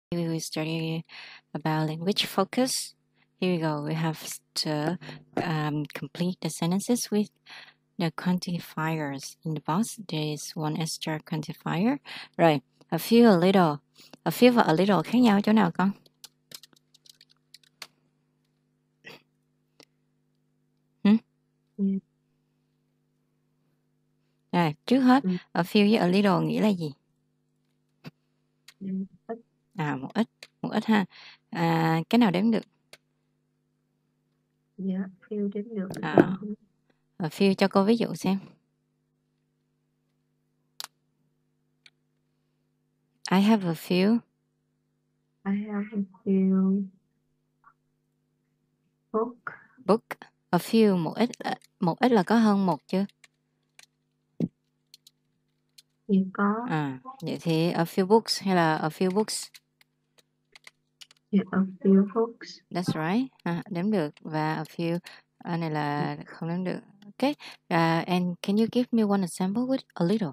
We will study about language focus. Here we go. We have to complete the sentences with the quantifiers. In the box, there is one extra quantifier. Rồi, a few, a little. A few và a little khác nhau chỗ nào con? Rồi, trước hết, a few với a little nghĩa là gì? Một ít ha. Cái nào đếm được? Dạ, few đếm được. A few cho cô ví dụ xem. I have a few. I have a few book. A few, một ít là có hơn một chưa? Dạ có. Vậy thì a few books hay là a few books? Yeah, a few books. That's right. Đếm được. Và a few này là không đếm được. Okay. And can you give me one example with a little?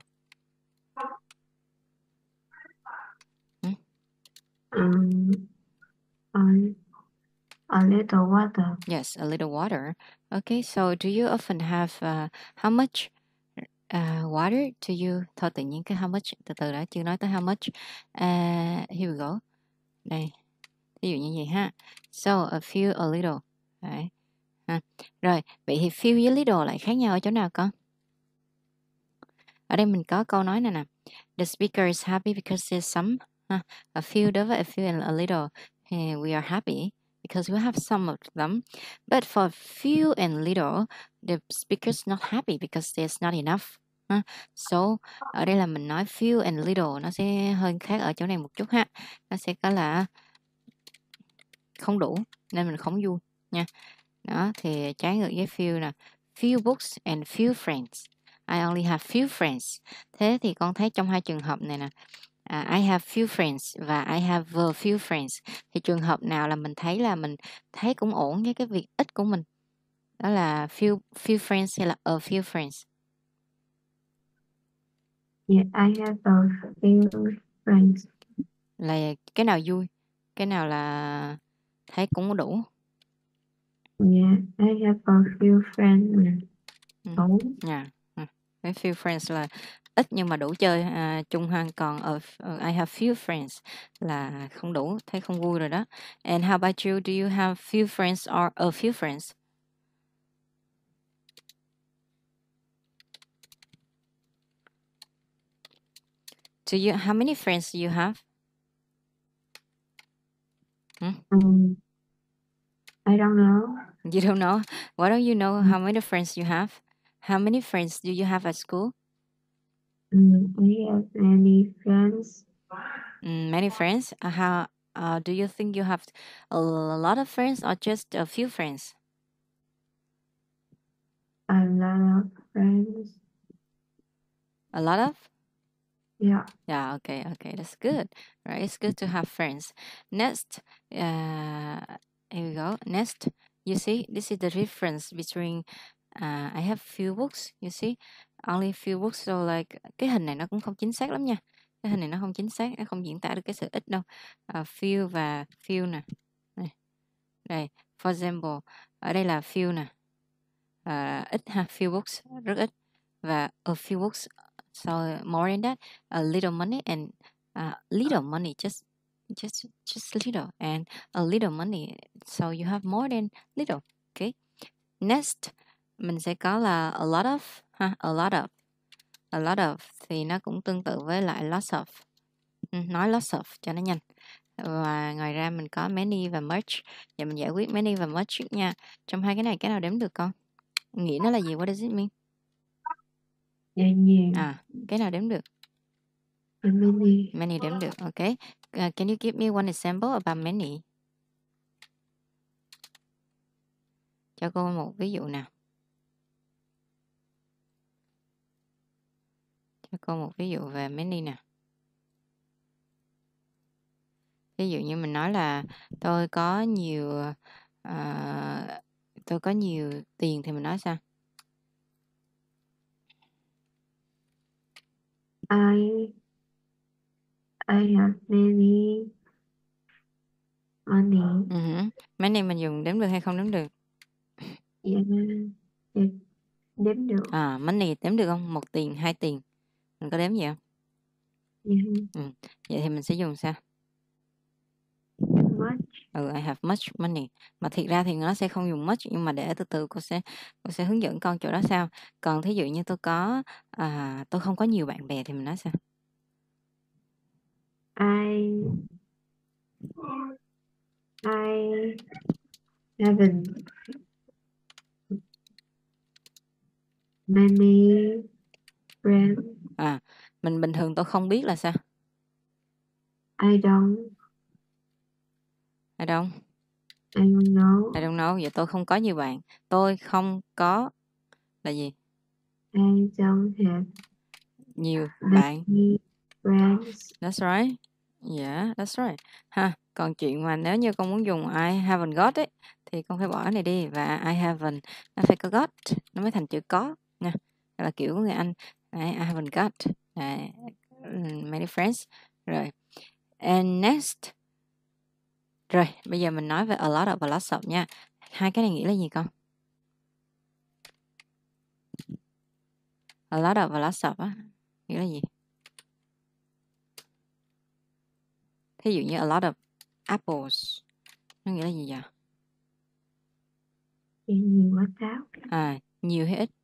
A little water. Yes, a little water. Okay, so do you often have how much water do you? Thôi tự nhiên cái how much từ từ đã chưa nói tới how much. Here we go. Đây. Ví dụ như vậy ha. So a few, a little. Đấy. Rồi, vậy thì few với little lại khác nhau ở chỗ nào con? Ở đây mình có câu nói này nè. The speaker is happy because there's some. A few đối với a few and a little. We are happy because we have some of them. But for few and little, the speaker is not happy because there's not enough. So, ở đây là mình nói few and little. Nó sẽ hơi khác ở chỗ này một chút ha. Nó sẽ có là không đủ nên mình không vui nha. Đó thì trái ngược với few nè, few books and few friends. I only have few friends. Thế thì con thấy trong hai trường hợp này nè, I have few friends và I have a few friends, thì trường hợp nào là mình thấy cũng ổn với cái việc ít của mình? Đó là few friends hay là a few friends? Yeah, I have a few friends. Là cái nào vui, cái nào là thấy cũng đủ? Yeah, I have a few friends. Đủ. Yeah. A few friends là ít nhưng mà đủ chơi chung ha. Còn I have few friends là không đủ, thấy không vui rồi đó. And how about you? Do you have few friends or a few friends? How many friends do you have? I don't know. You don't know? Why don't you know how many friends you have? How many friends do you have at school? I have many friends. Many friends? How do you think you have a lot of friends or just a few friends? A lot of friends. A lot of? Yeah. Yeah, okay, that's good. Right, it's good to have friends. Next, here we go. Next, you see, this is the difference between I have few books, you see, only few books. So like, cái hình này nó cũng không chính xác lắm nha. Cái hình này nó không chính xác, nó không diễn tả được cái sự ít đâu. Few và few nè. Đây, for example, ở đây là few nè. Ít ha, few books, rất ít. Và a few books, so more than that, a little money and little money, just little, and a little money, so you have more than little. Okay. Next, mình sẽ có là a lot of ha, a lot of thì nó cũng tương tự với lại lots of. Nói lots of cho nó nhanh. Và ngoài ra mình có many và much. Giờ mình giải quyết many và much trước nha. Trong hai cái này cái nào đếm được con? Nghĩa nó là gì? What does it mean? Nhiều. Cái nào đếm được? Many. Many đếm được. Okay. Can you give me one example about many? Cho cô một ví dụ nào. Cho cô một ví dụ về many nè. Ví dụ như mình nói là tôi có nhiều tiền thì mình nói sao? I have many money. Many mình dùng đếm được hay không đếm được? Yeah, đếm được. Money đếm được không? 1 tiền, 2 tiền. Mình có đếm gì không? Yeah. Vậy thì mình sẽ dùng sao? Much. I have much money. Mà thiệt ra thì nó sẽ không dùng much, nhưng mà để từ từ cô sẽ hướng dẫn con chỗ đó sao. Còn thí dụ như tôi không có nhiều bạn bè thì mình nói sao? I haven't many friends. Mình bình thường tôi không biết là sao? I don't know. I don't know. Vậy tôi không có nhiều bạn. Tôi không có là gì? I don't have nhiều bạn. many friends. That's right. Yeah, that's right. Còn chuyện mà nếu như con muốn dùng I haven't got ấy, thì con phải bỏ cái này đi, và I haven't nó phải có got, nó mới thành chữ có nha. Đó là kiểu của người Anh. Đấy, I haven't got many friends. Rồi. And next. Rồi, bây giờ mình nói về a lot of và lots of nha. Hai cái này nghĩa là gì con? A lot of và lots of á, nghĩa là gì? Thí dụ như a lot of apples, nó nghĩa là gì vậy? Nhiều quả táo. Nhiều hay ít?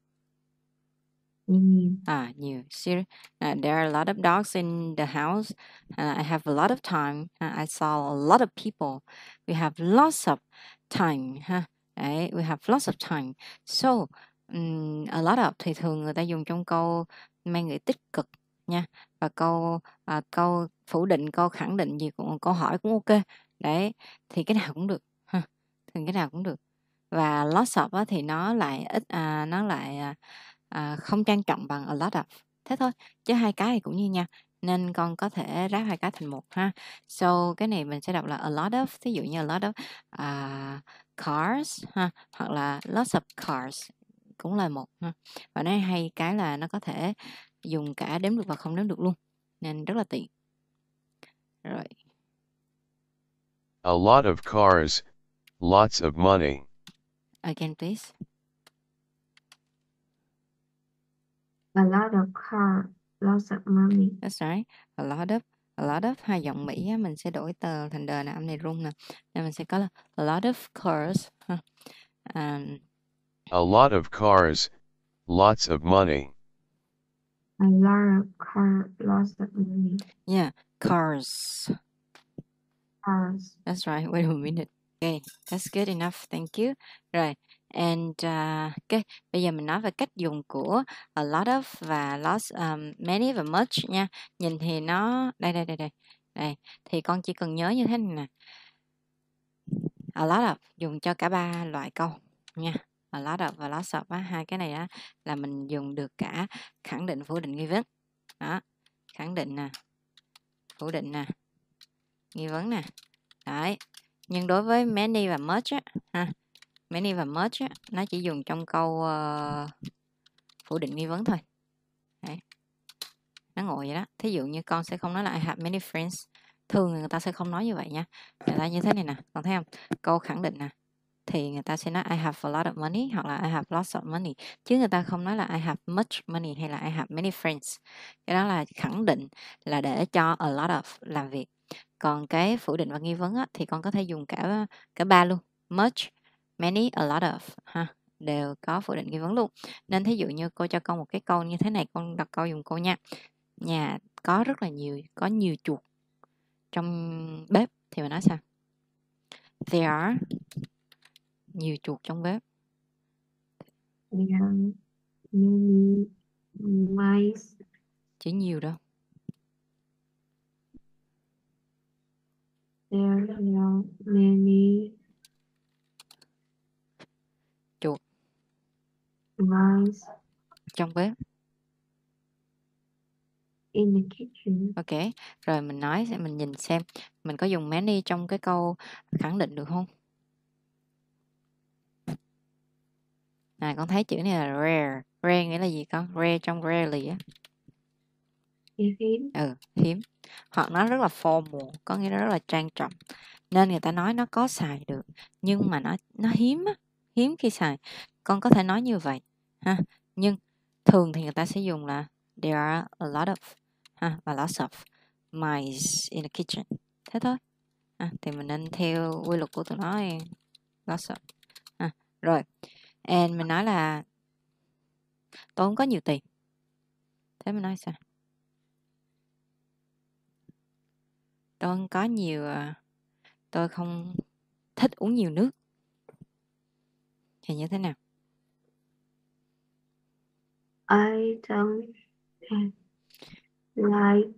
Nhiều. Nhiều. There are a lot of dogs in the house. I have a lot of time. I saw a lot of people. We have lots of time. Đấy, we have lots of time. So, a lot of thì thường người ta dùng trong câu mang nghĩa tích cực nha. Và câu phủ định, câu khẳng định gì cũng, câu hỏi cũng ok. Đấy, thì cái nào cũng được. Thì cái nào cũng được. Và lots of á, thì nó lại ít, nó lại không trang trọng bằng a lot of. Thế thôi, chứ hai cái thì cũng như nhau, nên con có thể ráp hai cái thành một ha. So cái này mình sẽ đọc là a lot of, ví dụ như a lot of cars ha, hoặc là lots of cars cũng là một ha. Và nó hay cái là nó có thể dùng cả đếm được và không đếm được luôn, nên rất là tiện. Rồi. A lot of cars, lots of money. Again, please. A lot of cars, lots of money. That's right. A lot of hai giọng Mỹ á, mình sẽ đổi tờ thành đờ nè, âm này rung nè, nên mình sẽ có là a lot of cars ha. A lot of cars, lots of money. A lot of cars, lots of money. Yeah, cars. That's right. Wait a minute. Okay, that's good enough. Thank you. Rồi, and okay, bây giờ mình nói về cách dùng của a lot of và lots, many và much nha. Nhìn thì nó đây. Thì con chỉ cần nhớ như thế này nè. A lot of dùng cho cả ba loại câu nha. A lot of và lots of á, hai cái này á là mình dùng được cả khẳng định, phủ định, nghi vấn. Đó, khẳng định nè, phủ định nè, nghi vấn nè. Đấy. Nhưng đối với many và much á, many và much á, nó chỉ dùng trong câu phủ định nghi vấn thôi. Đấy. Nó ngồi vậy đó. Thí dụ như con sẽ không nói là I have many friends. Thường người ta sẽ không nói như vậy nha. Người ta như thế này nè, con thấy không? Câu khẳng định nè, thì người ta sẽ nói I have a lot of money hoặc là I have lots of money, chứ người ta không nói là I have much money hay là I have many friends. Cái đó là khẳng định, là để cho a lot of làm việc. Còn cái phủ định và nghi vấn á, thì con có thể dùng cả ba luôn, much, many, a lot of ha, đều có phủ định nghi vấn luôn. Nên thí dụ như cô cho con một cái câu như thế này, con đặt câu dùng cô nha. Nhà có rất là nhiều chuột trong bếp, thì mình nói sao? There are nhiều chuột trong bếp. There are many mice. Chỉ nhiều đâu. There are many chuột mice trong bếp. in the kitchen. Ok, rồi mình nhìn xem mình có dùng many trong cái câu khẳng định được không? Con thấy chữ này là rare. Rare nghĩa là gì con? Rare trong rarely á. Hiếm. Hiếm. Hoặc nó rất là formal, có nghĩa là rất là trang trọng. Nên người ta nói nó có xài được, nhưng mà nó hiếm á, hiếm khi xài. Con có thể nói như vậy ha. Nhưng thường thì người ta sẽ dùng là there are a lot of và lots of mice in the kitchen. Thế thôi. Thì mình nên theo quy luật của tụi nó. Lots of. Rồi. And mình nói là tôi không có nhiều tiền. Thế mình nói sao? Tôi không có nhiều, tôi không thích uống nhiều nước. Thì như thế nào? I don't like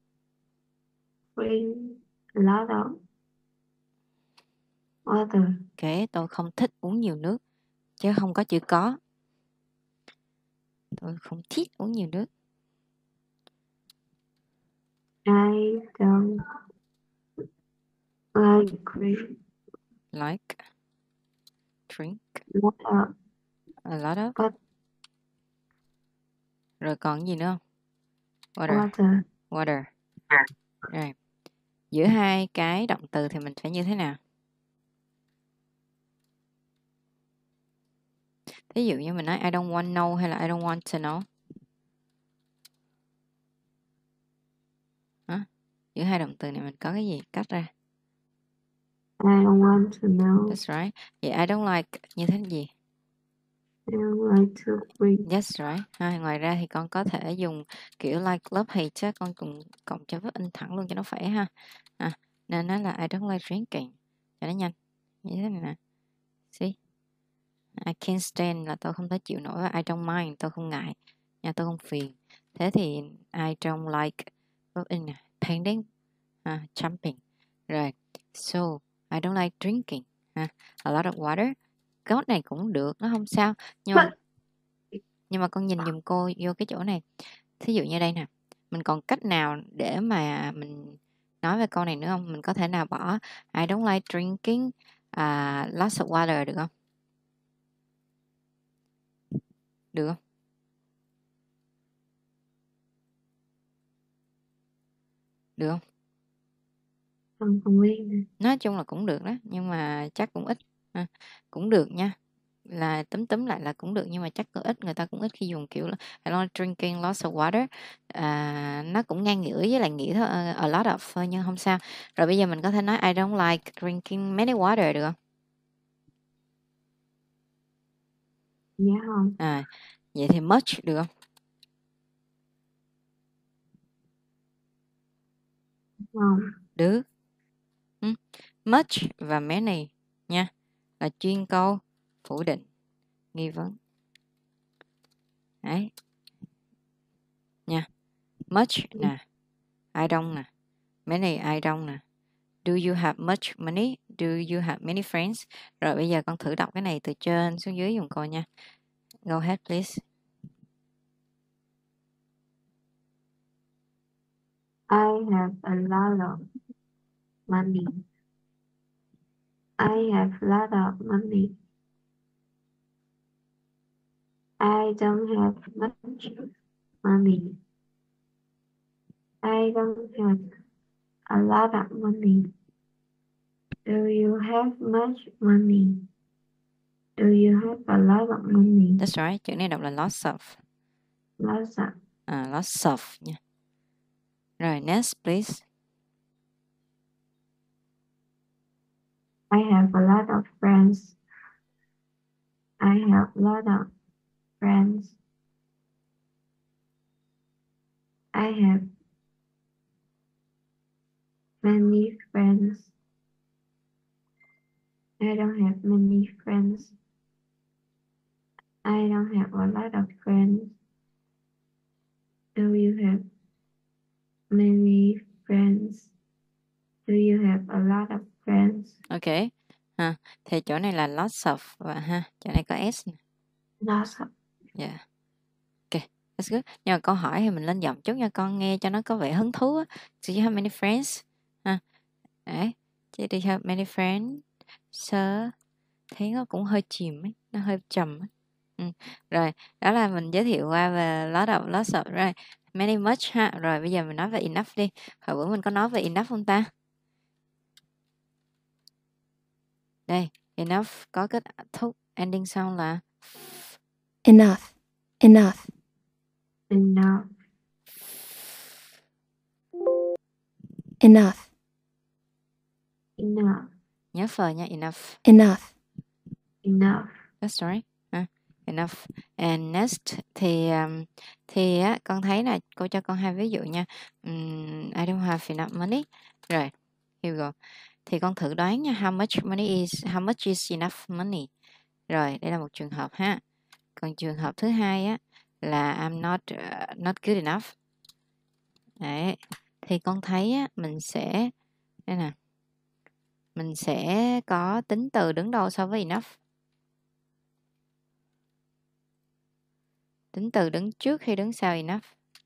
drink a lot of water. Kể tôi không thích uống nhiều nước, chứ không có chữ có. Tôi không thích uống nhiều nước. I don't like drink Like drink a lot of a lot of. But- Rồi còn gì nữa không? Water. water. Water. Rồi. Giữa hai cái động từ thì mình phải như thế nào? Ví dụ như mình nói I don't want know hay là I don't want to know. Giữa hai động từ này mình có cái gì cắt ra? I don't want to know. That's right. Vậy I don't like như thế gì? I don't like to drink. That's right. Ngoài ra thì con có thể dùng kiểu like, love, hate á, con cùng cộng cho với in thẳng luôn cho nó khỏe ha. Nên nó là I don't like drinking cho nó nhanh. Như thế này nè. See? I can't stand là tôi không thể chịu nổi, và I don't mind tôi không ngại, nha, tôi không phiền. Thế thì I don't like painting, jumping. Rồi, so I don't like drinking, a lot of water. Cái này cũng được, nó không sao. Nhưng mà con nhìn giùm cô vô cái chỗ này. Thí dụ như đây nè, mình còn cách nào để mà mình nói về câu này nữa không? Mình có thể nào bỏ I don't like drinking lots of water được không? Được không? Được không? Không biết. Nói chung là cũng được đó, nhưng mà chắc cũng ít. Cũng được nha. Là túm lại là cũng được, nhưng mà chắc có ít, người ta cũng ít khi dùng kiểu là I don't drinking lots of water. Nó cũng ngang ngửa với lại nghĩa thôi, a lot of thôi, nhưng không sao. Rồi bây giờ mình có thể nói I don't like drinking many water được không? Dạ không. Vậy thì much được không? Không. Được. Much và many nha, là chuyên câu phủ định nghi vấn. Đấy nha. Much nè, I don't nè, many I don't nè. Do you have much money? Do you have many friends? Rồi bây giờ con thử đọc cái này từ trên xuống dưới dùng coi nha. Go ahead please. I have a lot of money. I have a lot of money. I don't have much money. I don't have a lot of money. Do you have much money? Do you have a lot of money? That's right. Chữ này đọc là lots of. Lots of. Lots of nha. Rồi next please. I have a lot of friends. I have a lot of friends. I have many friends. I don't have many friends. I don't have a lot of friends. Do you have many friends? Do you have a lot of friends? Ok. Thì chỗ này là lots of và chỗ này có s nè. Lots of. Yeah. Ok, that's good. Nhưng mà câu hỏi thì mình lên giọng chút nha con, nghe cho nó có vẻ hứng thú á. Do you have many friends? Đấy. Do you have many friends? Sir. Thấy nó cũng hơi chìm ấy, nó hơi trầm ấy. Rồi, đó là mình giới thiệu qua về lots of, rồi many much ha. Rồi bây giờ mình nói về enough đi. Hồi bữa mình có nói về enough không ta? Đây, enough có kết thúc ending sound là enough, enough, enough, enough, enough, nhớ phờ nha, enough. enough, enough. That's right. Enough. And next thì á, con thấy là cô cho con 2 ví dụ nha. I don't have enough money. Rồi, here we go. Thì con thử đoán nha, how much is enough money. Rồi, đây là một trường hợp ha. Còn trường hợp thứ hai á là I'm not good enough. Đấy. Thì con thấy á, mình sẽ đây nè. Mình sẽ có tính từ đứng đầu so với enough. Tính từ đứng trước hay đứng sau enough?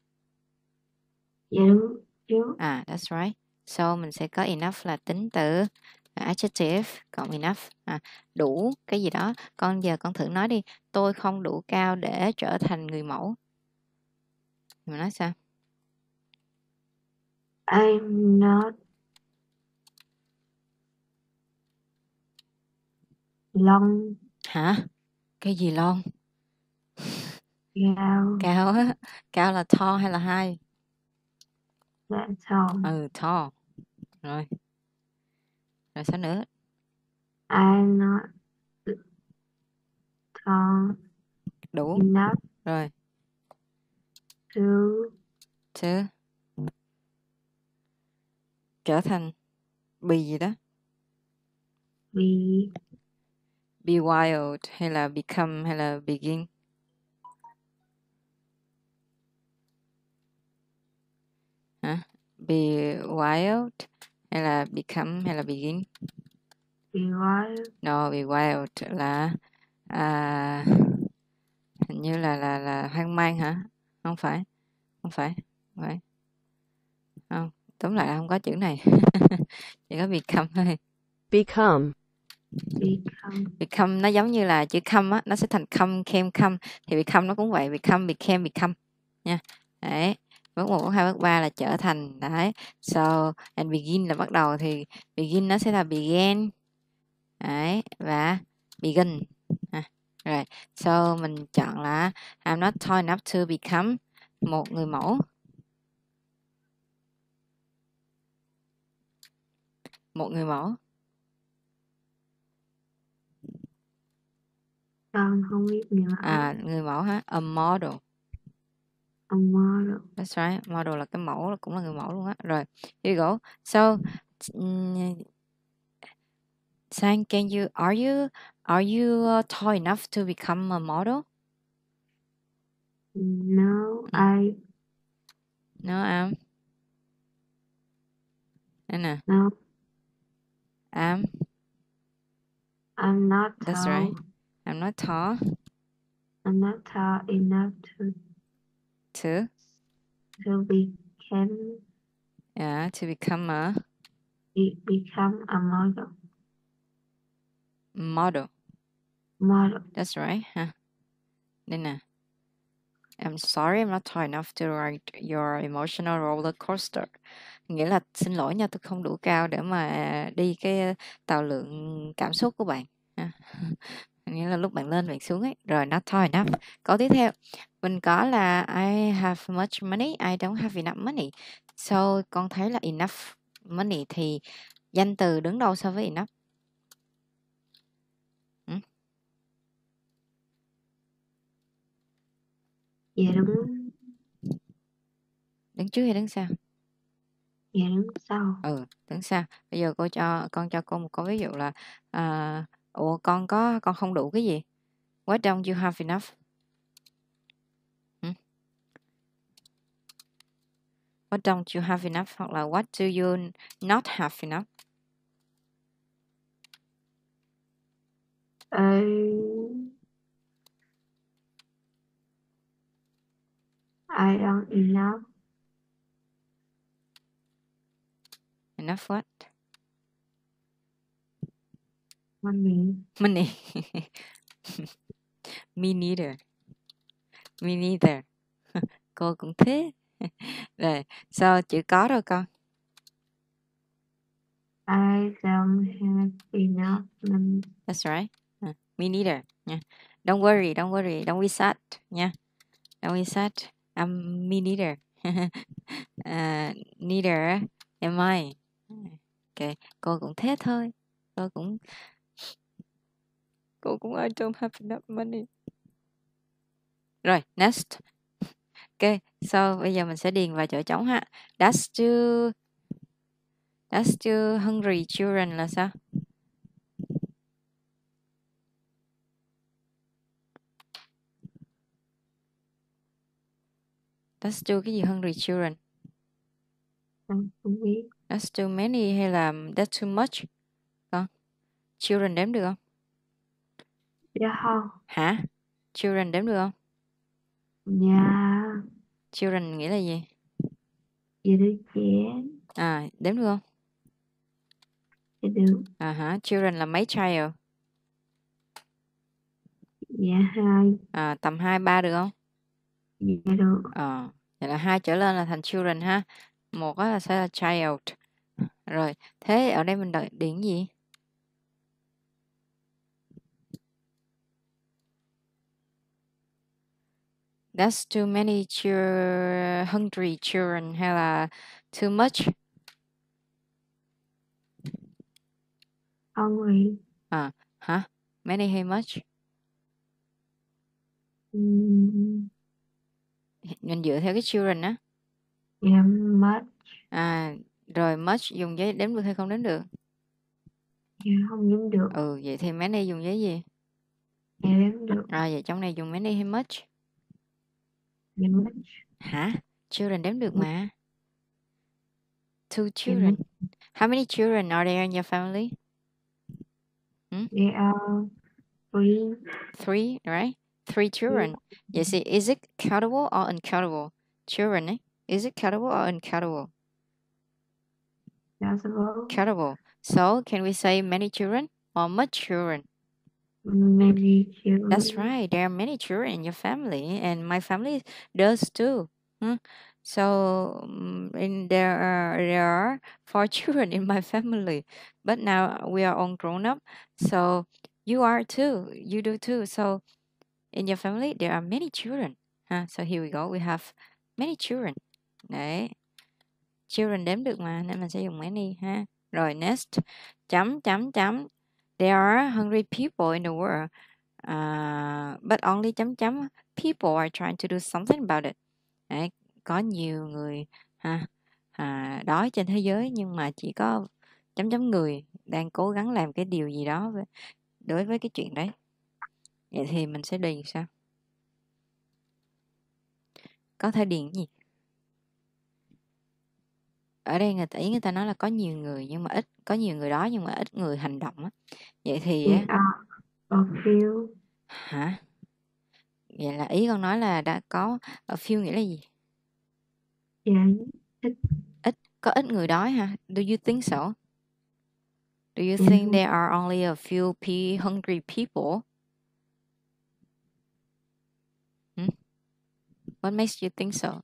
Dạ đúng trước. That's right. So mình sẽ có enough là tính từ adjective cộng enough. Đủ cái gì đó. Giờ con thử nói đi. Tôi không đủ cao để trở thành người mẫu. Mình nói sao? I'm not long. Hả? Cái gì long? Cao. Cao á. Cao là tall hay là high? Dạ tall. Tall. Rồi. Rồi sao nữa? I'm not tall Đủ. enough Rồi. to trở thành be gì đó? be wild hay là become hay là begin? Hả? Be wild hay là become hay là begin? be wild. No, be wild là hình như là hoang mang hả? Không phải. Phải. Không, tóm lại là không có chữ này. Chỉ có become thôi. become, Become nó giống như là chữ come á, nó sẽ thành came come, thì become nó cũng vậy, become nha. Đấy. Bước 1, bước 2, bước 3 là trở thành. Đấy. So and begin là bắt đầu, thì begin nó sẽ là began. Đấy, và begin. Rồi, so mình chọn là I'm not tall enough to become một người mẫu. Một người mẫu. Con không biết nữa. Người mẫu hả? A model. A model. That's right. Model là cái mẫu, cũng là người mẫu luôn á. Rồi, here you go. So, Sang, are you tall enough to become a model? No, No, I'm. Nè. No. I'm not tall. That's right. I'm not tall. I'm not tall enough to become. Yeah, to become a model. That's right. Đây nè. I'm sorry, I'm not tall enough to ride your emotional roller coaster. Nghĩa là xin lỗi nha, tôi không đủ cao để mà đi cái tàu lượn cảm xúc của bạn. Nghĩa là lúc bạn lên bạn xuống ấy. Rồi, not tall enough. Câu tiếp theo, mình có là I have much money, I don't have enough money. So con thấy là enough money thì danh từ đứng đâu so với enough? Dạ đúng. Đứng trước hay đứng sau? Dạ đứng sau. Đứng sau. Bây giờ con cho cô một câu ví dụ là con không đủ cái gì? What don't you have enough? What don't you have enough? Hoặc là what do you not have enough? I don't enough. Enough what? Money. Me neither. Cô cũng thế. Rồi, sao chữ có rồi con? I don't have enough money. That's right. Me neither. Yeah. Don't worry, don't be sad nha. Don't be sad. Me neither. Neither am I. Ok, cô cũng thế thôi. Cô cũng I don't have enough money. Rồi, next. Ok, so bây giờ mình sẽ điền vào chỗ trống ha. That's too hungry children là sao? That's too cái gì hungry children? Không biết. That's too many hay là that's too much? Con, children đếm được không? Dạ không. Hả? Children đếm được không? Dạ. Children nghĩa là gì? Dạ đứa trẻ. Đếm được không? Dạ được. Children là mấy child? Dạ 2. Tầm 2, 3 được không? Dạ được. Vậy là 2 trở lên là thành children ha. Một là sẽ là child. Rồi, thế ở đây mình điền gì? That's too many hungry children hay là too much? Hungry. Hả? Many hay much? Mình dựa theo cái children á. Yeah, much. Rồi much dùng giấy đếm được hay không đếm được? Dạ không đếm được. Vậy thì many dùng giấy gì? Dạ đếm được. Vậy trong này dùng many hay much? Dạ much. Hả? Children đếm được mà. Two children. How many children are there in your family? There are 3. 3, right? 3 children. You see, is it countable or uncountable? Children, is it countable or uncountable? Countable. Countable. So, can we say many children or much children? Many children. That's right. There are many children in your family, and my family does too. So, there are 4 children in my family, but now we are all grown up. So, you are too. You do too. So, in your family, there are many children. So here we go. We have many children. Đấy. Children đếm được mà, nên mình sẽ dùng many ha. Rồi next. Chấm. There are hungry people in the world. But only chấm. People are trying to do something about it. Đấy. Có nhiều người đói trên thế giới, nhưng mà chỉ có chấm người đang cố gắng làm cái điều gì đó đối với cái chuyện đấy. Vậy thì mình sẽ điền sao? Có thể điền gì? Ở đây người ta nói là có nhiều người nhưng mà ít, có nhiều người đó nhưng mà ít người hành động á. Vậy thì a few. Hả? Vậy là ý con nói là đã có a few nghĩa là gì? Dạ, ít. Có ít người đói hả? Do you think so? Do you think there are only a few hungry people? What makes you think so?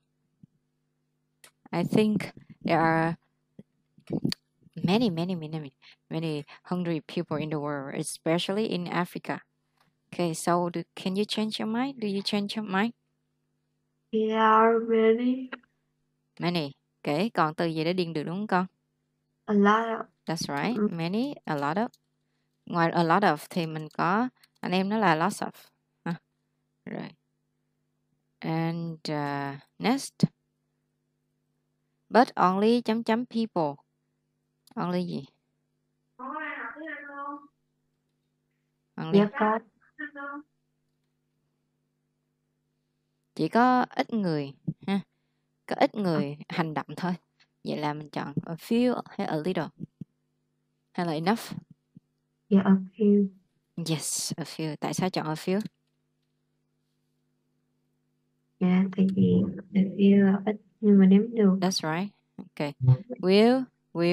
I think there are many hungry people in the world, especially in Africa. Okay, so can you change your mind? Do you change your mind? There are many. Many. Okay, còn từ gì để điền được đúng không con? A lot of. That's right. Many, a lot of. Ngoài a lot of thì mình có anh em nó là lots of. Rồi. And next. But only chấm people. Only gì? Only. Dạ có. Chỉ có ít người ha. Có ít người hành động thôi. Vậy là mình chọn a few hay a little? Hay là enough? Yeah, a few. Yes, a few. Tại sao chọn a few? Dạ, tại vì a few là ít nhưng mà đếm được. That's right. Okay. Will.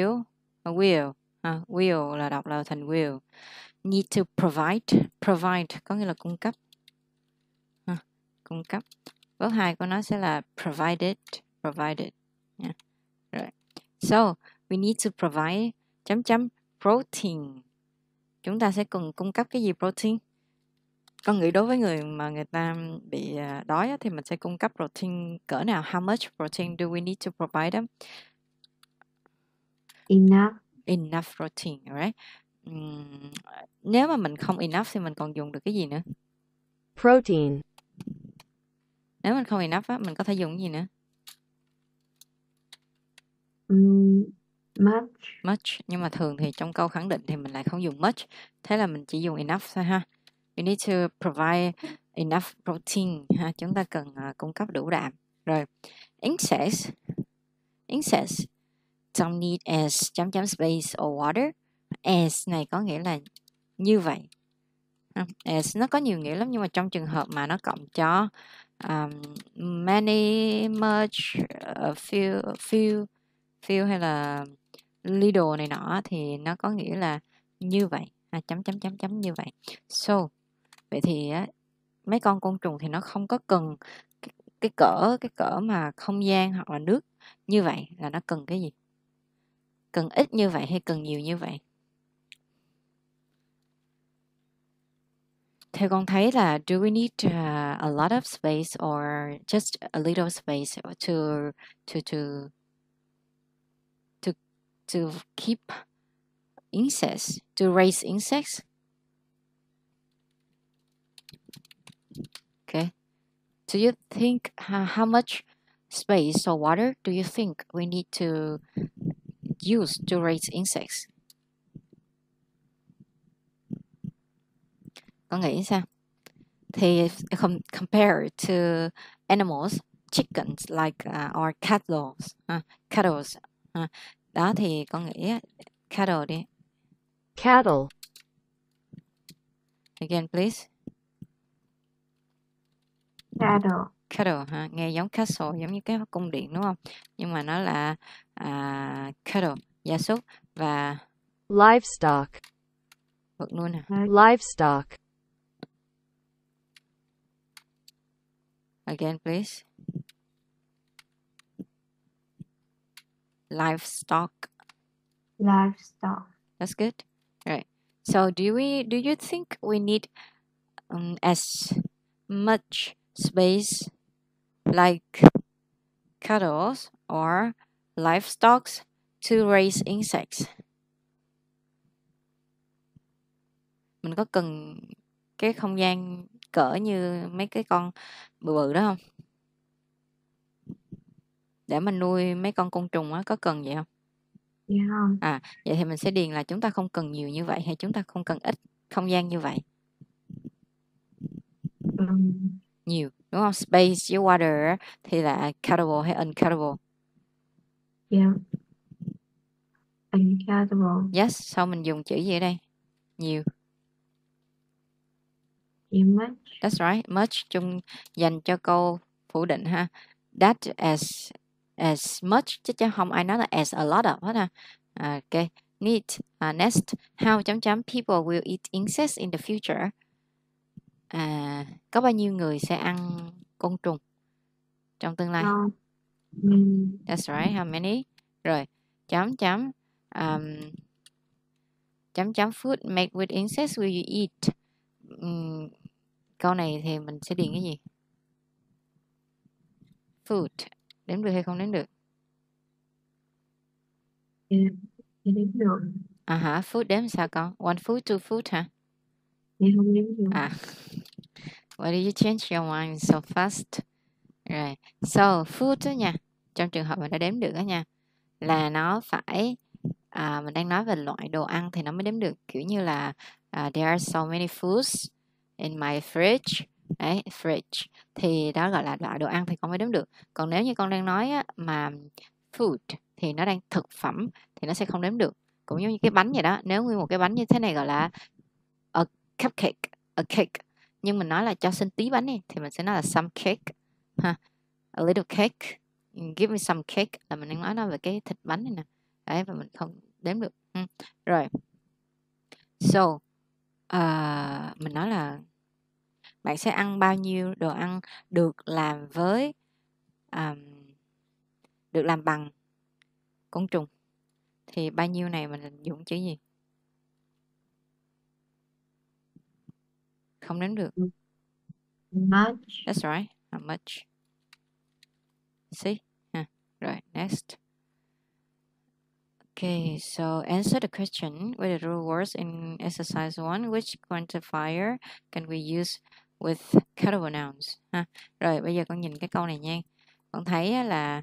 Will là đọc là thành will. Need to provide. Provide có nghĩa là cung cấp. Cung cấp. Verb 2 của nó sẽ là provided. Yeah. Right. So, we need to provide chấm chấm protein. Chúng ta sẽ cần cung cấp cái gì protein? Con nghĩ đối với người mà người ta bị đói á, thì mình sẽ cung cấp protein cỡ nào? How much protein do we need to provide them? Enough protein, right? Nếu mà mình không enough thì mình còn dùng được cái gì nữa? Protein. Nếu mình không enough á, mình có thể dùng cái gì nữa? much. Nhưng mà thường thì trong câu khẳng định thì mình lại không dùng much. Thế là mình chỉ dùng enough thôi ha. We need to provide enough protein ha. Chúng ta cần cung cấp đủ đạm. Rồi, insects don't need as chấm chấm space or water. As này có nghĩa là như vậy. As nó có nhiều nghĩa lắm, nhưng mà trong trường hợp mà nó cộng cho many, much, few hay là little này nọ thì nó có nghĩa là như vậy, chấm chấm chấm chấm như vậy. So vậy thì mấy con côn trùng thì nó không có cần cái cỡ mà không gian hoặc là nước như vậy, là nó cần cái gì? Cần ít như vậy hay cần nhiều như vậy? Theo con thấy là do we need a lot of space or just a little space to keep insects, to raise insects? Okay. Do you think how much space or water do you think we need to use to raise insects? Con nghĩ sao? Thì compare to animals, chickens like or cattle. Đó thì con nghĩ cattle đi. Cattle. Again, please. Cattle ha, nghe giống castle, giống như cái cung điện đúng không? Nhưng mà nó là cattle, gia súc, và livestock. vật nuôi nè. Livestock. Again, please. Livestock. That's good. Right. So do you think we need as much space like cattle or livestock to raise insects? Mình có cần cái không gian cỡ như mấy cái con bự bự đó không? Để mình nuôi mấy con côn trùng á, có cần vậy không? Dạ không. Vậy thì mình sẽ điền là chúng ta không cần nhiều như vậy hay chúng ta không cần ít không gian như vậy? Nhiều, đúng không? Space với water thì là countable hay uncountable? Yeah. Uncountable. Yes, sau mình dùng chữ gì ở đây? Nhiều. Much. That's right, much chung dành cho câu phủ định ha. That as much chứ không ai nói là as a lot of hết ha. Okay. Neat. Next, how chấm chấm people will eat insects in the future? Có bao nhiêu người sẽ ăn côn trùng trong tương lai? That's right, how many? Rồi, chấm chấm food made with insects will you eat? Câu này thì mình sẽ điền cái gì? Food. Đếm được hay không đếm được? Đếm được. Food đếm sao con? One food, two food hả? Dạ không đếm được. Why did you change your mind so fast? Rồi, so food đó nha. Trong trường hợp mình đã đếm được đó nha, là nó phải mình đang nói về loại đồ ăn thì nó mới đếm được. Kiểu như là there are so many foods in my fridge. Đấy, fridge thì đó gọi là loại đồ ăn thì con mới đếm được. Còn nếu như con đang nói á, mà food thì nó đang thực phẩm thì nó sẽ không đếm được. Cũng giống như cái bánh vậy đó, nếu nguyên một cái bánh như thế này gọi là a cupcake, a cake, nhưng mình nói là cho xin tí bánh đi thì mình sẽ nói là some cake ha, a little cake, give me some cake, là mình đang nói về cái thịt bánh này nè. Đấy, và mình không đếm được. Rồi, so mình nói là bạn sẽ ăn bao nhiêu đồ ăn được làm được làm bằng côn trùng? thì bao nhiêu này mình dùng chữ gì? Không đếm được. Much. That's right. How much? See? Right, next. Okay, so answer the question with the rule words in exercise 1. Which quantifier can we use with countable nouns? Rồi, bây giờ con nhìn cái câu này nha. Con thấy á, là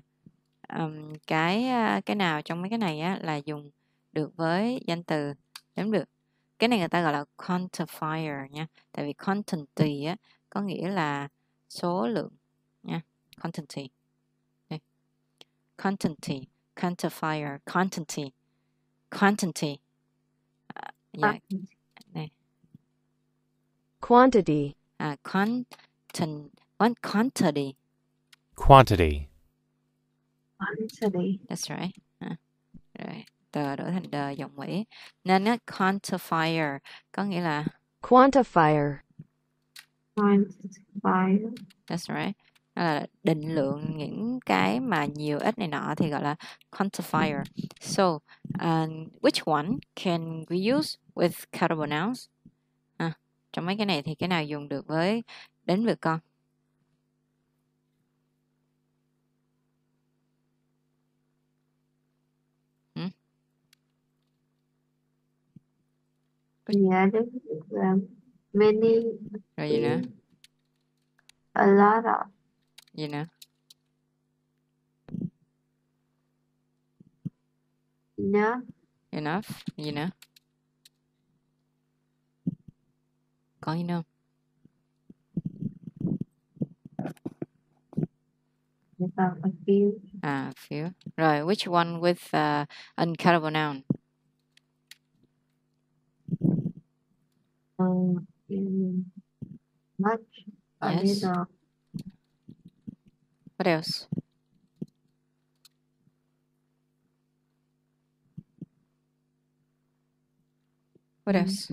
cái nào trong mấy cái này á, là dùng được với danh từ đếm được. Cái này người ta gọi là quantifier nha. Tại vì quantity á, có nghĩa là số lượng nha. Quantity. Đây. Quantity. Quantifier. Quantity. Quantity. Yeah. Này. Quantity. Quantity. Quantity. Quantity. That's right. Rồi, tờ đổi thành đờ dòng Mỹ. Nên á, quantifier có nghĩa là Quantifier. Quantifier. that's right. Đó là định lượng những cái mà nhiều ít này nọ thì gọi là quantifier. So, which one can we use with countable nouns? Trong mấy cái này thì cái nào dùng được với đếm được con? Yeah, this is many. Rồi gì nữa? A lot of. Gì nữa? Enough. Enough. Gì nữa? Có gì nữa? About a few. Few. Rồi, which one with uncountable noun? Much. A Yes. little. What else? What else?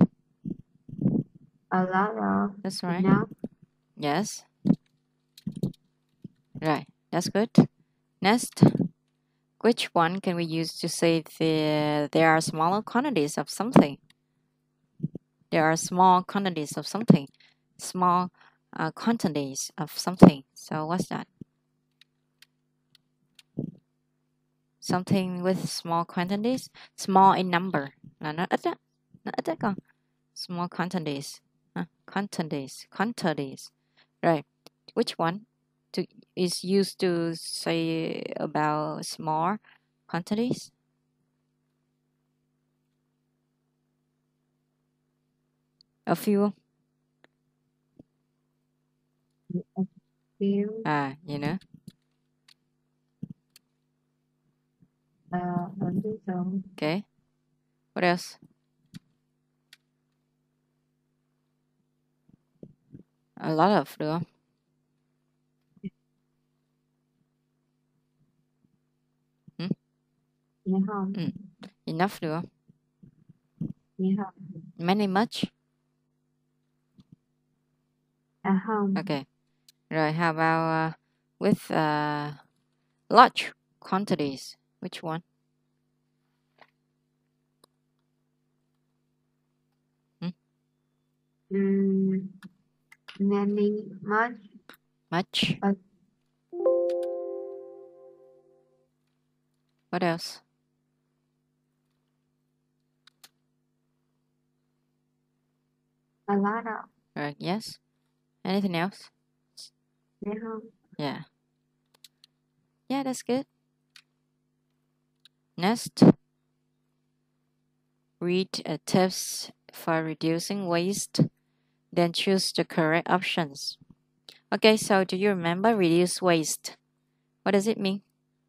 A lot of. That's right. Enough. Yes. Right. That's good. Next. Which one can we use to say there are smaller quantities of something? There are small quantities of something. Small quantities of something. So what's that? Something with small quantities. Small in number. Là nó ít á. Nó ít á con. Small quantities. Quantities. Right. Which one is used to say about small quantities? A few. Few. You know. A little. Okay. What else? A lot of được không? Yeah, không? Enough được không? Yeah, không? Many, much? Không. Okay. Rồi, how about with large quantities? Which one? Many, much. Much. What else? A lot of. Right, yes. Anything else? Yeah, không? Yeah. Yeah, that's good. Next. Read tips for reducing waste. Then choose the correct options. Okay, so do you remember reduce waste? What does it mean?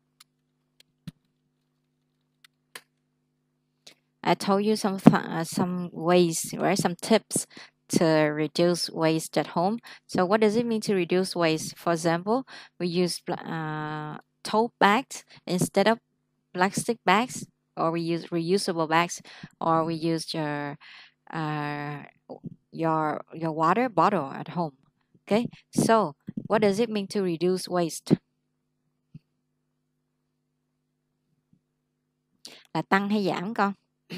I told you some ways, right? Some tips to reduce waste at home. So what does it mean to reduce waste? For example, we use tote bags instead of plastic bags, or we use reusable bags, or we use your water bottle at home. Okay, so what does it mean to reduce waste? là tăng hay giảm con?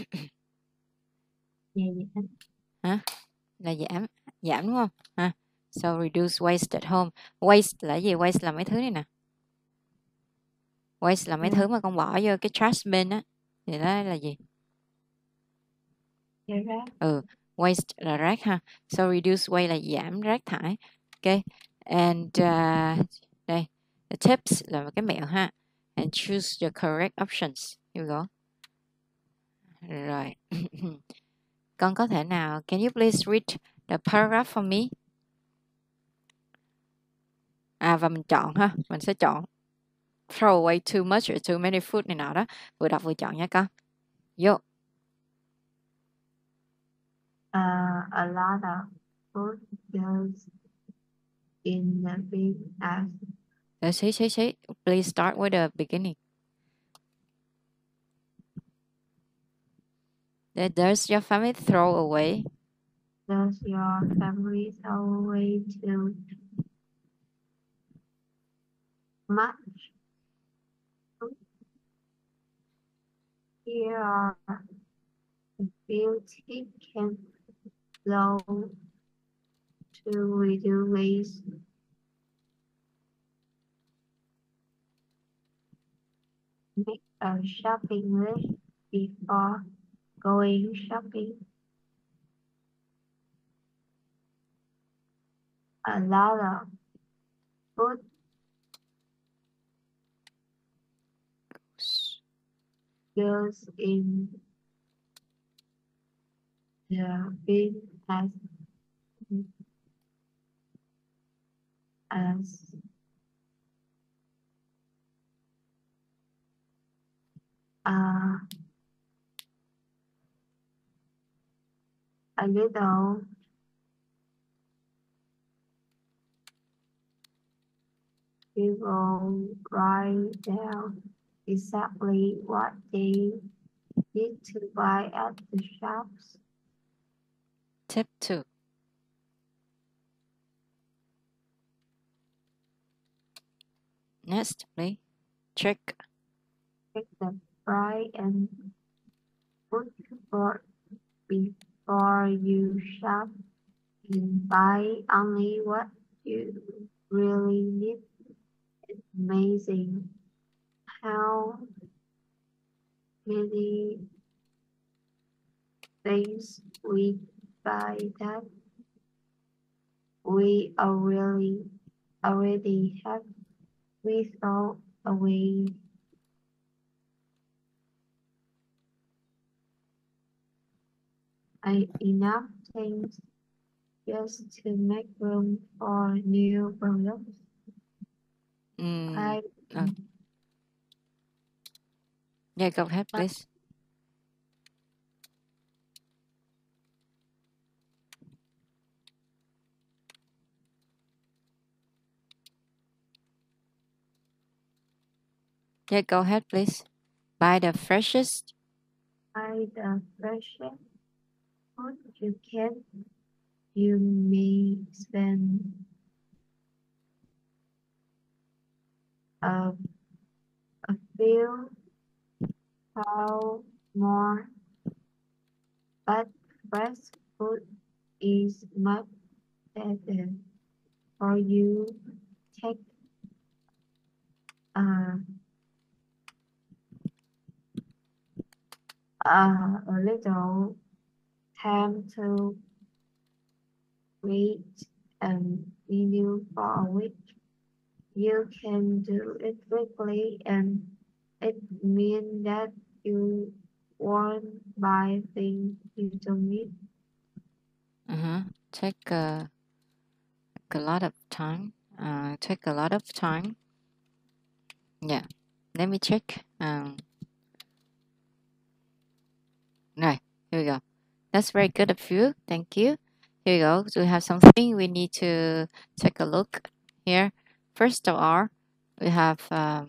Hả? Là giảm đúng không? Ha. So reduce waste at home. Waste là gì? Waste là mấy thứ này nè. Waste là mấy thứ mà con bỏ vô cái trash bin á. Thì đó là gì? Waste là rác ha. So reduce waste là giảm rác thải. Ok. And đây, the tips là một cái mẹo ha. And choose the correct options. Here we go. Rồi. Con có thể nào, can you please read the paragraph for me? Và mình chọn ha, mình sẽ chọn throw away too much or too many food này nọ đó. Vừa đọc vừa chọn nha con. Vô. A lot of food goes in the bin as. See. Please start with the beginning. Does your family throw away? Does your family throw away too much? Here are a few tips can go to reduce waste. Make a shopping list before going shopping. A lot of food goes in the bin as a little people write down exactly what they need to buy at the shops. Tip 2. Next, please. Check the price and food before you shop and buy only what you really need. It's amazing how many things we buy that we already have. We throw away. Enough things just to make room for new products. Yeah, go ahead, please. Yeah, go ahead, please. Buy the freshest. Buy the freshest food you can. You may spend a few pounds more, but fresh food is much better for you. Take a little time to wait and renew for a week. You can do it quickly, and it means that you won't buy things you don't need. Take a lot of time. Take a lot of time. Yeah. Let me check. Right. Here we go. That's very good of you. Thank you. Here we go. So we have something we need to take a look here. First of all, we have a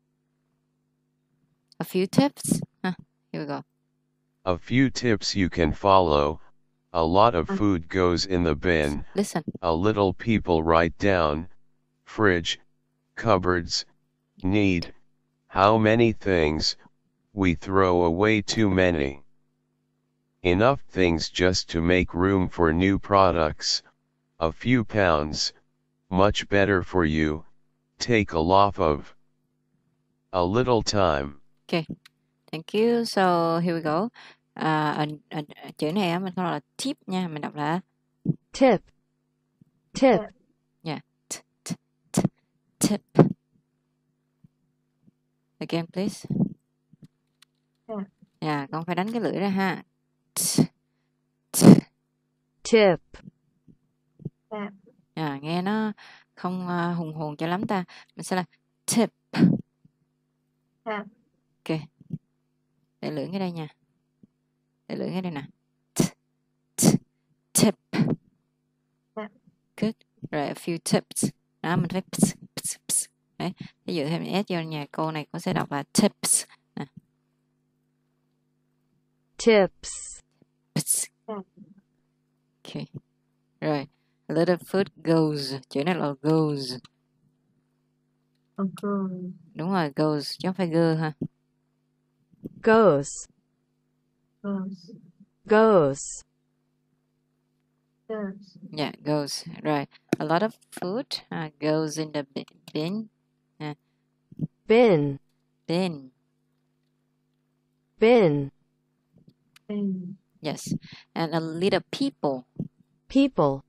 few tips. Here we go. A few tips you can follow. A lot of food goes in the bin. Listen. A little people write down. Fridge, cupboards, need. How many things we throw away too many. Enough things just to make room for new products, a few pounds, much better for you, take a lot of. A little time. Okay, thank you. So here we go. Chữ này á, mình không là tip nha, mình đọc là tip, tip, yeah, tip. Again, please. Tip. Yeah, con phải đánh cái lưỡi ra ha. tip, Tip. Yeah, nghe nó không hùng hồn cho lắm ta. Mình sẽ là tip. Tip. Ok. Để lưỡi ngay đây nha. Để lưỡi ngay đây nè. Tip. Good. Rồi, a few tips. Đó, mình phải ps. Đấy. Ví dụ thêm S vô nhà cô này cô sẽ đọc là tips. Nè. tips, Ps. Ok. Rồi. A little food goes. Chữ này là goes. Goes. Đúng rồi, goes. Chứ không phải go ha. goes, Goes. goes, Goes. Yeah, goes. Rồi. A lot of food goes in the bin. bin, Bin. bin, Bin. Yes. And a little people. people,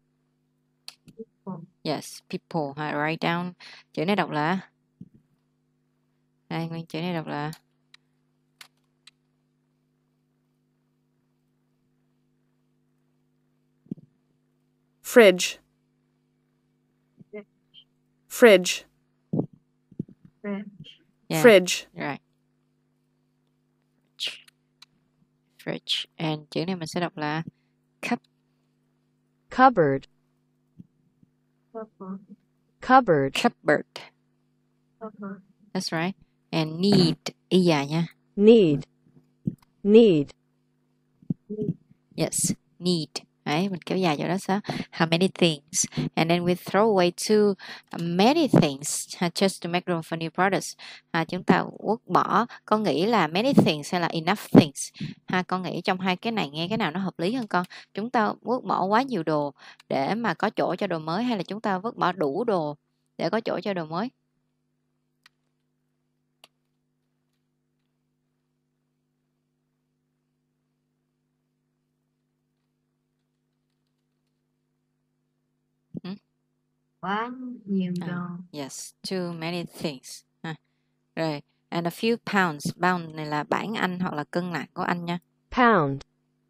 Yes, people. Write down. Chữ này đọc là đây, nguyên chữ này đọc là fridge, fridge, Fridge. yeah, fridge, right. Fridge. And chữ này mình sẽ đọc là cupboard, Cupboard. cupboard, cupboard. Cupboard. That's right. And need. Y dài nha. need, need, Yes, need. Đấy, mình kéo dài cho đó sao? How many things? And then we throw away too many things just to make room for new products. Chúng ta quất bỏ. Con nghĩ là many things hay là enough things? Con nghĩ trong hai cái này nghe cái nào nó hợp lý hơn con? Chúng ta quất bỏ quá nhiều đồ để mà có chỗ cho đồ mới hay là chúng ta vứt bỏ đủ đồ để có chỗ cho đồ mới? Quá nhiều đồ. Yes, too many things. Rồi, and a few pounds. Pound này là bảng Anh hoặc là cân nặng của Anh nha. pound,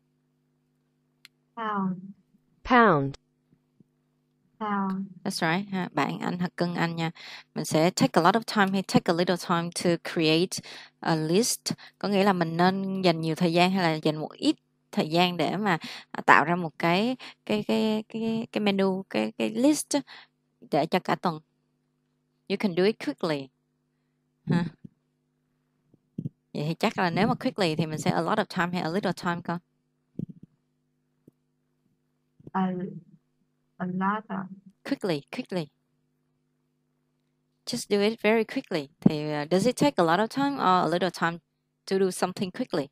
Pound. pound, Pound. That's right, bảng Anh hoặc cân Anh nha. Mình sẽ take a lot of time hay take a little time to create a list. Có nghĩa là mình nên dành nhiều thời gian hay là dành một ít thời gian để mà tạo ra một cái menu, cái list để cho cả tuần. You can do it quickly. Vậy thì chắc là nếu mà quickly thì mình sẽ a lot of time hay a little time con? A lot of. Quickly. Just do it very quickly. Thì does it take a lot of time or a little time to do something quickly?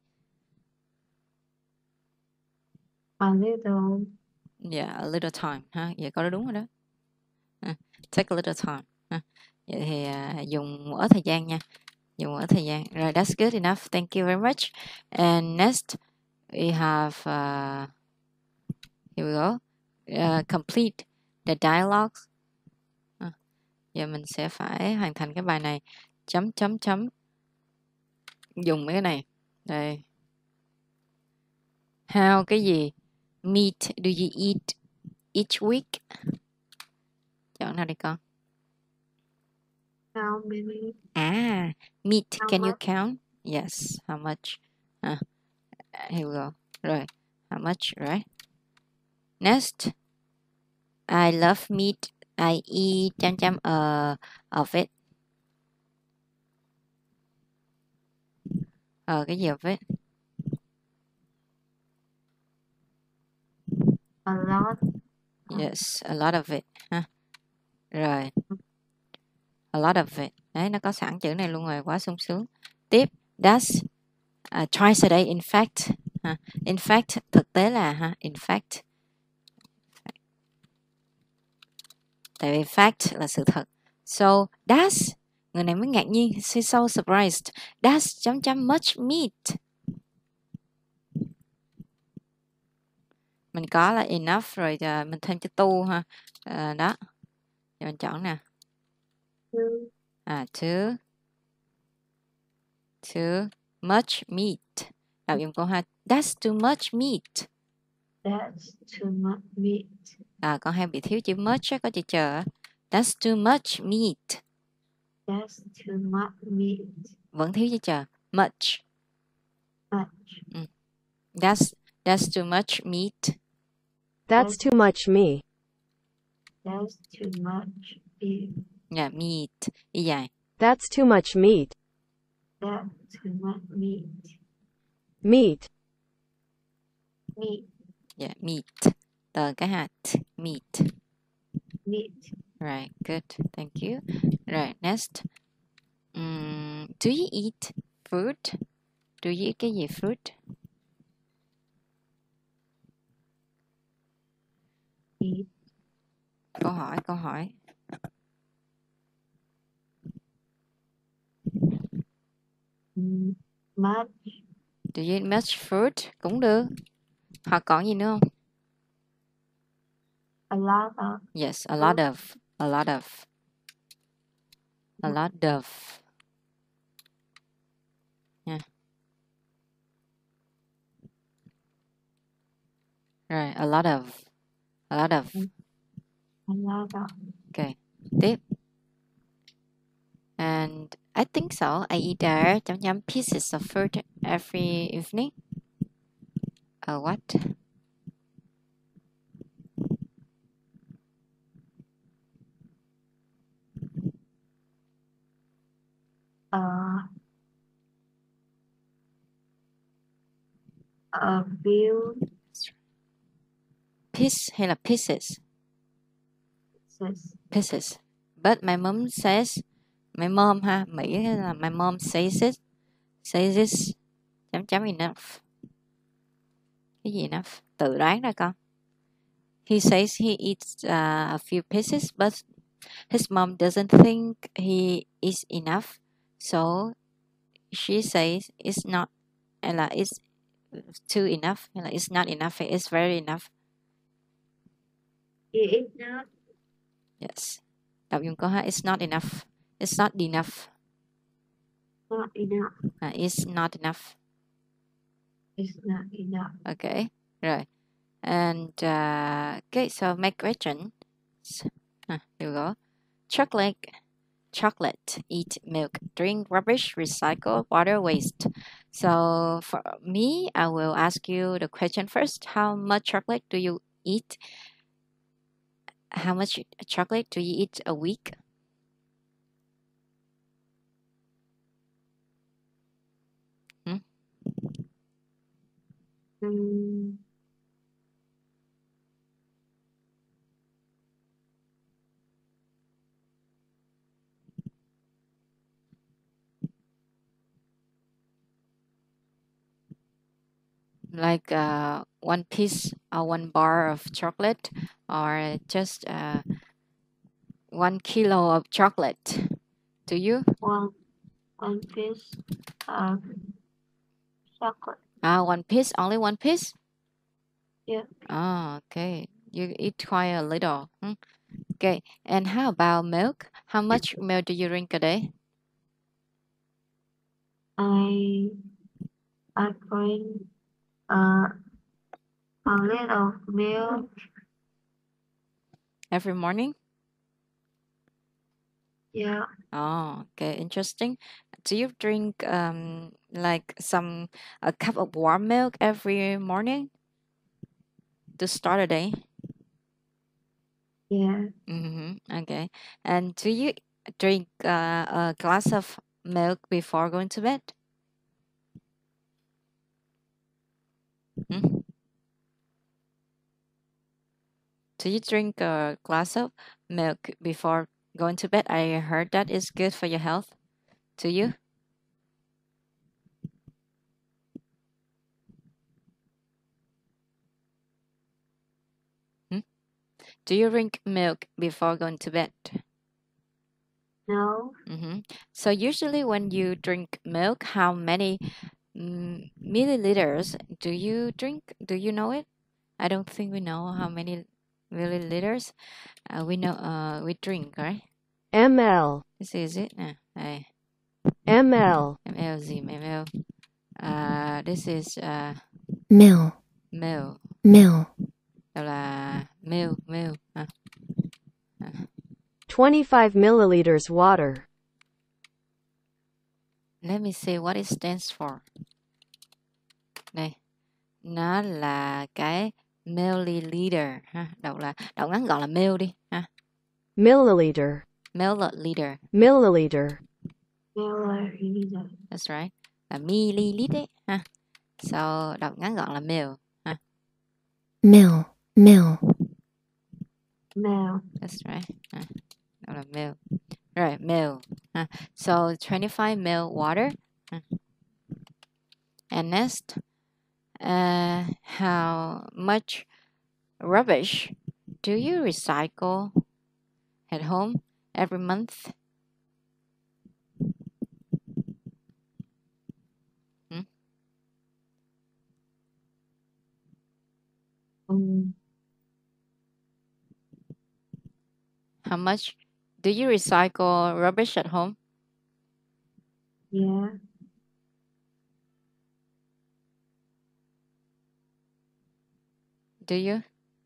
A little. Yeah, a little time. Vậy câu đó đúng rồi đó. Take a little time. Vậy thì dùng một ít thời gian nha. Dùng một ít thời gian. Rồi, that's good enough. Thank you very much. And next, we have, here we go. Complete the dialogues. Giờ mình sẽ phải hoàn thành cái bài này. Chấm. Dùng mấy cái này. Đây. How cái gì? Meat do you eat each week? Chọn nào đi con? How many? Meat. How Can you much? count? Yes. How much? Here we go. Rồi. How much, right? Next. I love meat. I eat of it. Cái gì of it? A lot. Yes, a lot of it. Rồi. A lot of it. Đấy, nó có sẵn chữ này luôn rồi, quá sung sướng. Tiếp, does Twice a day. In fact, in fact, thực tế là in fact. Tại vì fact là sự thật. So that's, người này mới ngạc nhiên. She's so surprised. That's chấm chấm much meat. Mình có là enough rồi mình thêm chữ to ha. Đó. Giờ mình chọn nè. Too much meat. Đọc dùng câu ha. That's too much meat. That's too much meat. Con hay bị thiếu chữ much á, có chữ chờ. That's too much meat. That's too much meat. Vẫn thiếu chữ chờ. Much. That's too much meat. That's too much meat. That's too much meat. Yeah, meat. Y dài. That's too much meat. That's too much meat. Meat. Meat. Yeah, meat. Tờ cái hạt. Meat. Meat. Right, good. Thank you. Right, next. Do you eat fruit? Do you eat cái gì fruit? Eat. Câu hỏi. Much. Do you eat much fruit? Cũng được. Hoặc còn gì nữa không? A lot of. Yes, a lot of. A lot of. A lot of. Yeah. Right, a lot of. A lot of. A lot of. Okay. Tiếp. And I think so. I eat pieces of fruit every evening. What? A few. Piece hay là pieces? Pieces. But my mom says, my mom ha, Mỹ là my mom says this, chấm enough. Cái gì enough? Tự đoán ra con. He says he eats a few pieces, but his mom doesn't think he is enough. So she says it's not, là it's too enough, là it's not enough, it's very enough. It's not. Yes. Đọc dùng câu ha, it's not enough. It's not enough. Not enough. It's not enough. It's not enough. Okay. Rồi. And okay, so my question. Here we go. Chocolate, eat milk, drink rubbish, recycle water waste. So for me, I will ask you the question first. How much chocolate do you eat? How much chocolate do you eat a week? Like one piece or one bar of chocolate, or just 1 kilo of chocolate. Do you? One piece of chocolate. One piece, only one piece? Yeah. Oh, okay. You eat quite a little. Okay. And how about milk? How much milk do you drink a day? I drink a little milk. Every morning? Yeah. Oh, okay. Interesting. Do you drink like a cup of warm milk every morning to start a day? Yeah. Okay. And do you drink a glass of milk before going to bed? Do you drink a glass of milk before going to bed? I heard that is good for your health. Do you? Do you drink milk before going to bed? No. So usually when you drink milk, how many milliliters do you drink? Do you know it? I don't think we know how many milliliters we drink, right? ml, This is it nè. Đây, ml, ml gì ml? This is mil, ml. mil, Đó là ml. 25 milliliters water. Let me see what it stands for. Đây, nó là cái milliliter ha. Đọc ngắn gọn là ml đi ha. Milliliter, Milliliter. milliliter. Milliliter. That's right. Là milliliter đấy ha. So đọc ngắn gọn là ml ha. mil, mil, Mil. That's right. Đó là ml. Right, ml. So 25 ml water. And next, how much rubbish do you recycle at home every month? How much do you recycle rubbish at home? Yeah. Do you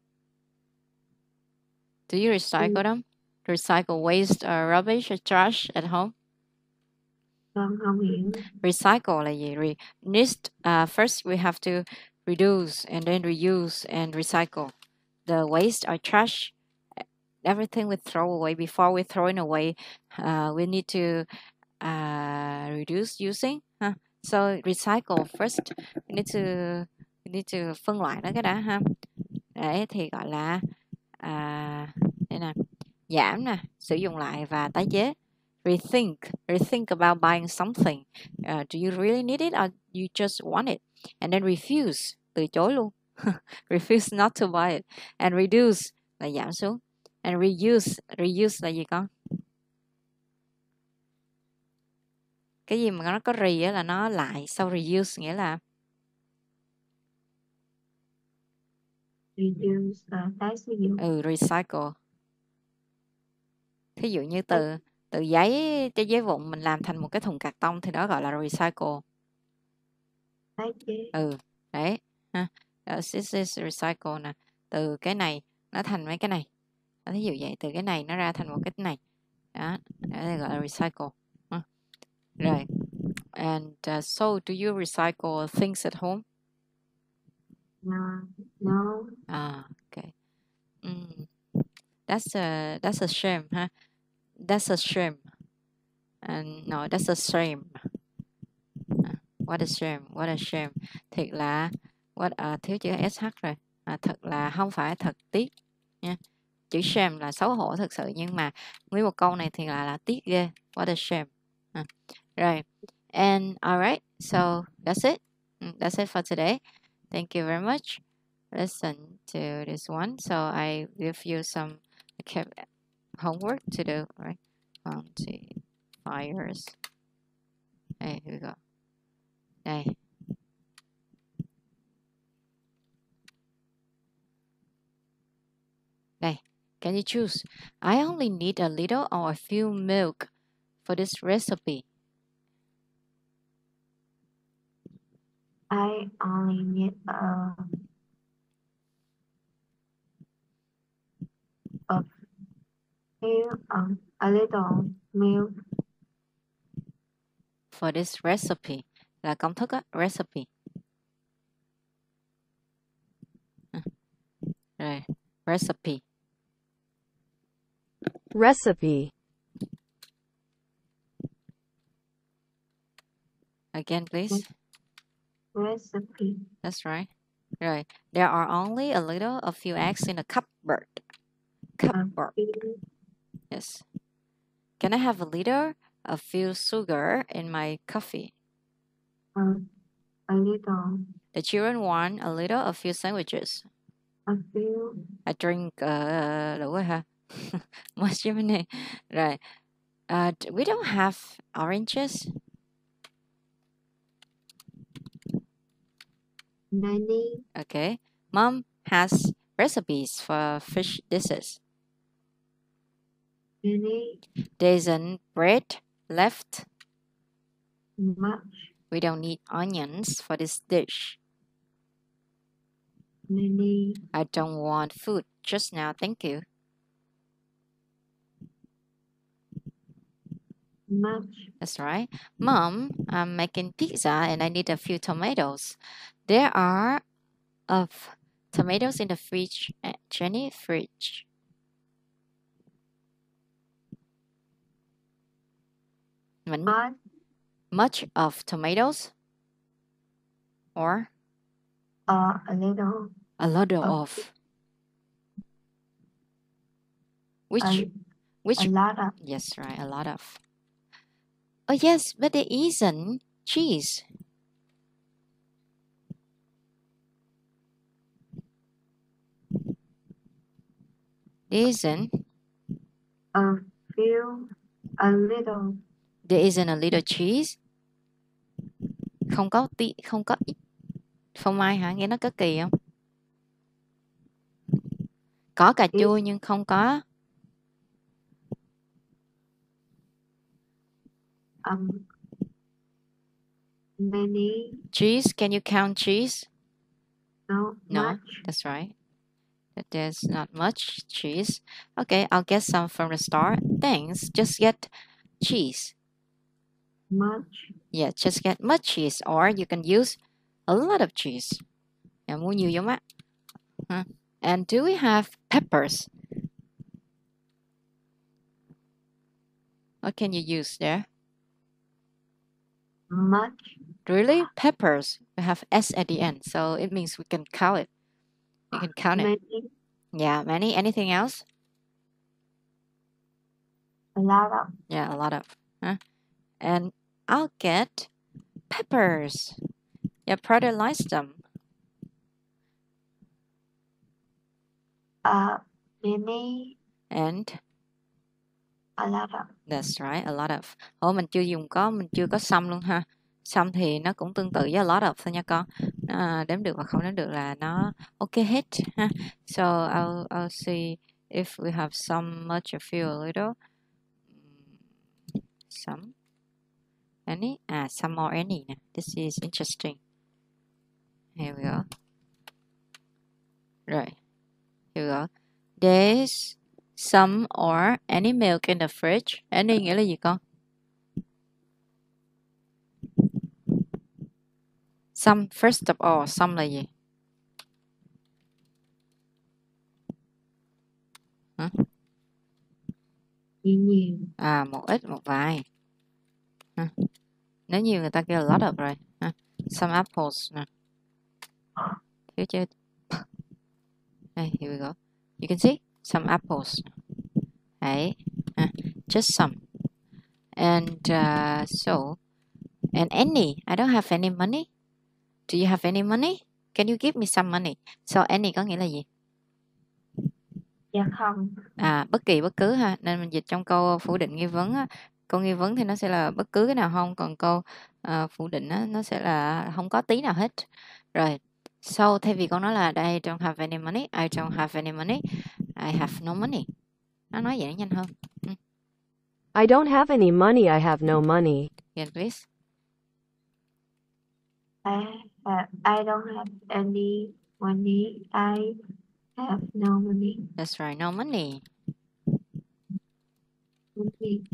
recycle them? Recycle waste or rubbish or trash at home? Con không hiểu. Recycle là gì? First we have to reduce and then reuse and recycle. The waste or trash, everything we throw away, before we throw it away, we need to reduce using. So recycle first, we need to phân loại nó cái đã ha. Đấy thì gọi là đây nè, giảm nè, sử dụng lại và tái chế. Rethink about buying something. Do you really need it or you just want it? And then refuse, từ chối luôn. Refuse not to buy it. And reduce là giảm xuống. And reuse là gì con? Cái gì mà nó có re á là nó lại, sau reuse nghĩa là Reduce là tái sử dụng. Recycle. Thí dụ như từ giấy, cái giấy vụn mình làm thành một cái thùng cạc tông thì đó gọi là recycle. Tái chế. Đấy ha. This is recycle nè. Từ cái này nó thành mấy cái này. Thí dụ vậy, từ cái này nó ra thành một cái này. Đó, đây gọi là recycle. Rồi. And so do you recycle things at home? No. Okay. That's a shame, huh? That's a shame. And no, that's a shame. What a shame. What a shame. Thiệt là thiếu chữ sh rồi. Thật là không phải thật tiếc nha. Chữ shame là xấu hổ thật sự, nhưng mà nguyên một câu này thì là tiếc ghê. What a shame. Rồi. And alright, so that's it. That's it for today. Thank you very much. Listen to this one. So I give you some homework to do, right? Fires. Hey, here we go. Đây. Đây. Can you choose? I only need a little or a few milk for this recipe. I only need a little milk for this recipe là công thức á, recipe. Rồi, recipe. Recipe. Again, please. Recipe. That's right. Right. There are only a few eggs in a cupboard. Cupboard. Yes. Can I have a few sugar in my coffee? A little. The children want a few sandwiches. A few. I drink đủ rồi hả? Much many. Rồi. We don't have oranges. Many. Okay. Mom has recipes for fish dishes. Many. There isn't bread left. Much. We don't need onions for this dish. Many. I don't want food just now, thank you. Much. That's right. Mom, I'm making pizza and I need a few tomatoes. There are of tomatoes in the fridge. Jenny, fridge. Much. Much of tomatoes or A little. a lot Of. of. Which A lot of. yes, right, a lot of. Oh yes, but there isn't cheese. There isn't. A few. A little. There isn't a little cheese. Không có ít phô mai hả? Nghe nó có kỳ không? Có cà chua nhưng không có. Many. Cheese, can you count cheese? No. No, Much. that's right. There's not much cheese. Okay, I'll get some from the store. Thanks, just get cheese. Much. Yeah, just get much cheese or you can use a lot of cheese. Mua nhiều giống á. And do we have peppers? What can you use there? Much. Really? Peppers. We have S at the end, so it means we can count it. You can count it. Many. Yeah, many. Anything else? A lot of. Yeah, a lot of. And I'll get peppers. Your brother likes them. Many. And A lot of. that's right, a lot of. Mình chưa có some luôn ha. Some thì nó cũng tương tự với a lot of thôi nha con. Đếm được và không đếm được là nó ok hết ha. So I'll see if we have some, much, a few, a little. Some. Any? Some or any. This is interesting. Here we go. Right. Here we go. There's some or any milk in the fridge. Any nghĩa là gì con? Some, first of all, some là gì? Nhiều. Một ít, một vài. Nếu nhiều người ta kêu a lot of rồi. Some apples nè. Thiếu chưa? Đây, here we go. You can see some apples. Đấy. Just some. And and any. I don't have any money. Do you have any money? Can you give me some money? So any có nghĩa là gì? Dạ không. Bất kỳ, bất cứ ha. Nên mình dịch trong câu phủ định nghi vấn á. Câu nghi vấn thì nó sẽ là bất cứ cái nào không. Còn câu phủ định á, nó sẽ là không có tí nào hết. Rồi. So thay vì con nói là I don't have any money, I don't have any money, I have no money. Nó nói vậy nó nhanh hơn. I don't have any money. I have no money. Again, please. I don't have any money. I have no money. That's right, no money. Money.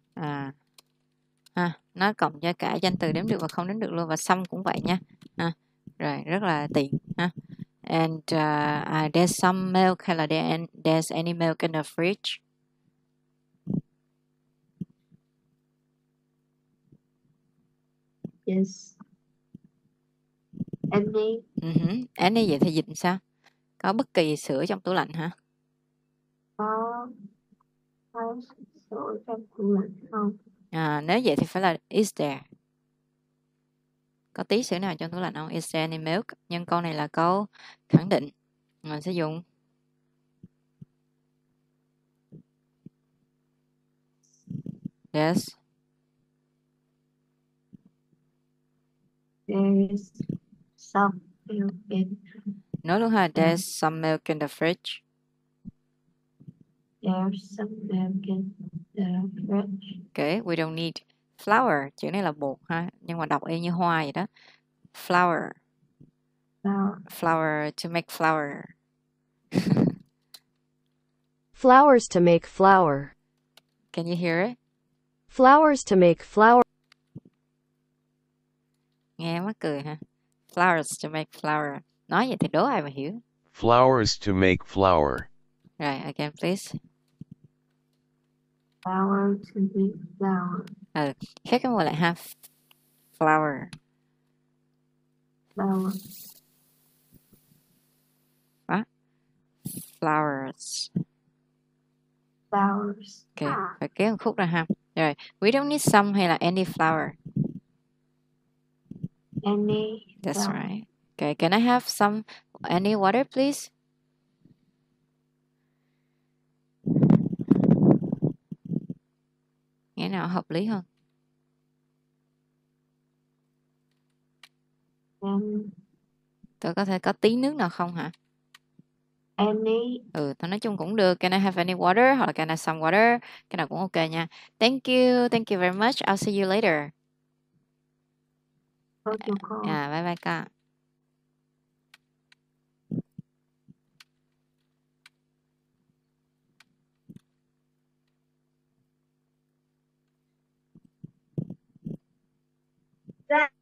Nó cộng cho cả danh từ đếm được và không đếm được luôn, và some cũng vậy nha. Rồi, rất là tiện ha. And there's some milk hay là there's any milk in the fridge? Yes. Any. Any vậy thì dịch sao? Có bất kỳ sữa trong tủ lạnh hả? Có sữa trong tủ lạnh không? Nếu vậy thì phải là is there. Có tí sữa nào trong tủ lạnh không? Is there any milk? Nhưng câu này là câu khẳng định. Mình sẽ dùng there's. There is some milk in. Nói luôn ha. There's some milk in the fridge. There's some milk in the fridge. Okay, we don't need flour. Chữ này là bột ha. Nhưng mà đọc y như hoa vậy đó. Flour. Flour. Flour to make flour. Flowers to make flour. Can you hear it? Flowers to make flour. Nghe mắc cười ha. Flowers to make flour. Nói vậy thì đố ai mà hiểu. Flowers to make flour. Rồi, again please. Flour to make flour. Khác cái mùa lại ha. Flour. Flour. Flowers. Flowers. Ok, phải kéo một khúc ra ha. Rồi, we don't need some hay là any flour. Any. That's flour. right. Okay, can I have some, any water please? Nghe nào hợp lý hơn? Tôi có thể có tí nước nào không hả? Any. Tôi nói chung cũng được. Can I have any water? Hoặc là can I have some water? Cái nào cũng ok nha. Thank you very much. I'll see you later. Protocol. Bye bye con. That